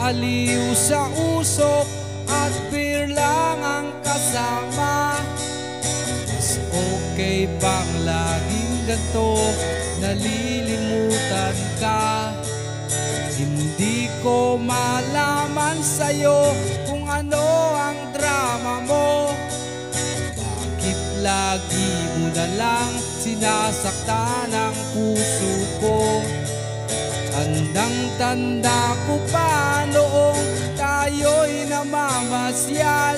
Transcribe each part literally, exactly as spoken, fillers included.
Naaliw sa usok at beer lang ang kasama. Mas okay pang laging ganto, nalilimutan ka. Hindi ko malaman sa'yo kung ano ang drama mo. Bakit lagi mo na lang sinasaktan ang puso ko? Tandang-tanda ko pa noong tayo'y namamasyal.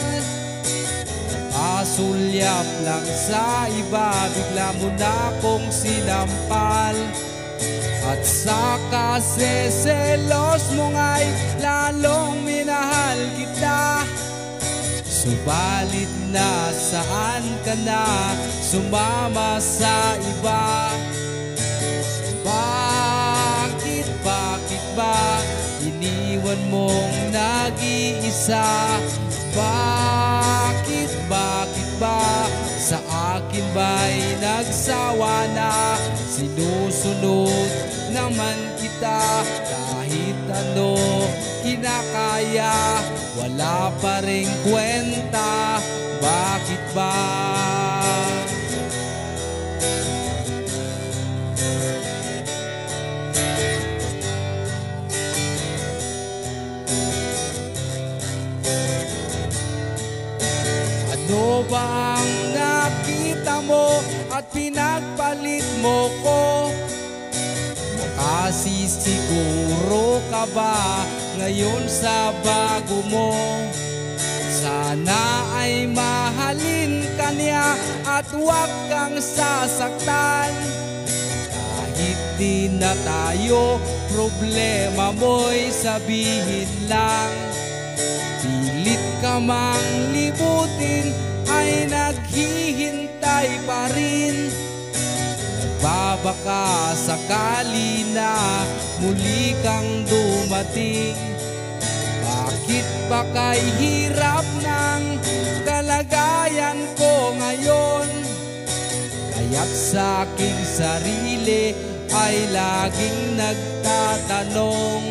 Pasulyap lang sa iba, bigla mo na kong sinampal. At sa kaseselos mo nga'y lalong minahal kita. Subalit na saan ka na sumama sa iba? Bakit, bakit ba iniwan mong nag-iisa? Bakit, bakit ba sa akin ba'y nagsawa na? Sinusunod naman kita kahit ano kinakaya, wala pa ring kwenta. Bakit ba? Ano ba ang nakita mo at pinagpalit mo ko? Makasisiguro ka ba ngayon sa bago mo? Sana ay mahalin ka niya at huwag kang sasaktan. Kahit di na tayo, problema mo'y sabihin lang. Pilit ka mang libutin ay naghihintay pa rin. Nagbabaka sakali na muli kang dumating. Bakit ba kay hirap ng kalagayan ko ngayon? Kaya't sa aking sarili ay laging nagtatanong,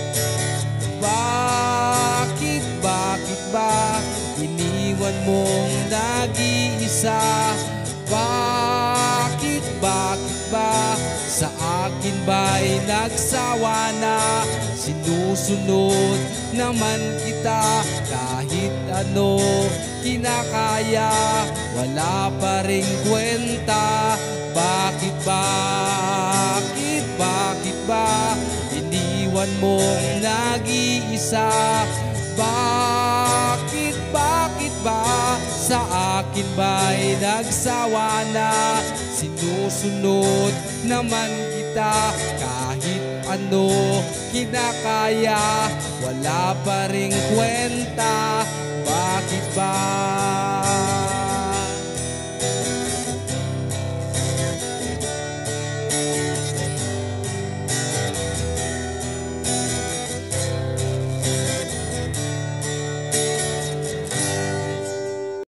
bakit, bakit ba iniwan mong nag-iisa? Bakit, bakit ba sa akin ba'y nagsawa na? Sinusunod naman kita kahit ano kinakaya, wala pa ring kwenta. Bakit, bakit, bakit ba iniwan mong nag-iisa? Bakit, bakit ba sa akin ba'y nagsawa na? Sinusunod naman kita kahit ano kinakaya, wala pa ring kwenta. Bakit ba?